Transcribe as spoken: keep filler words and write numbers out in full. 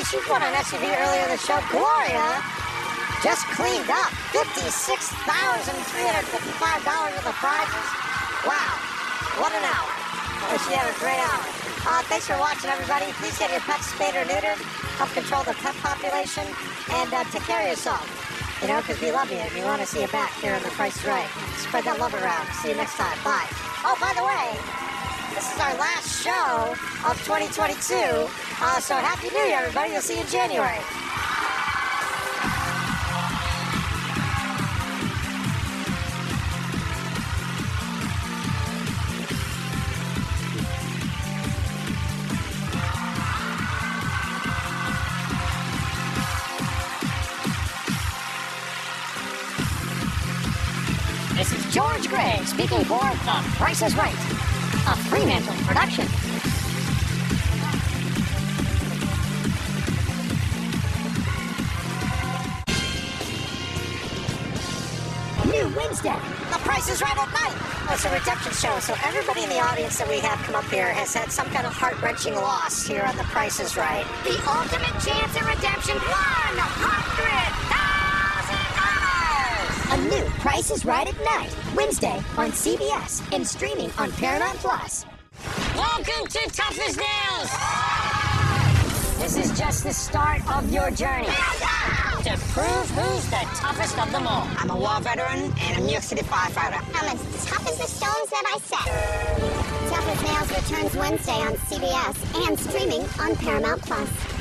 she won an S U V earlier in the show. Gloria just cleaned up fifty-six thousand three hundred fifty-five dollars worth of prizes. Wow, what an hour. Oh, she had a great hour. Uh, thanks for watching, everybody. Please get your pets spayed or neutered. Help control the pet population. And uh, take care of yourself. You know, because we love you and we want to see you back here on The Price is Right. Spread that love around. See you next time. Bye. Oh, by the way, this is our last show of twenty twenty-two. Uh, so Happy New Year, everybody. We'll see you in January. This is George Gray speaking for The Price is Right, a Fremantle production. New Wednesday, The Price is Right at night. Oh, it's a redemption show, so everybody in the audience that we have come up here has had some kind of heart-wrenching loss here on The Price is Right. The ultimate chance at redemption, one hundred thousand dollars! A new Price is Right at night, Wednesday on C B S and streaming on Paramount Plus. Welcome to Tough as Nails! This is just the start of your journey to prove who's the toughest of them all. I'm a war veteran and a New York City firefighter. I'm as tough as the stones that I set. Tough as Nails returns Wednesday on C B S and streaming on Paramount Plus.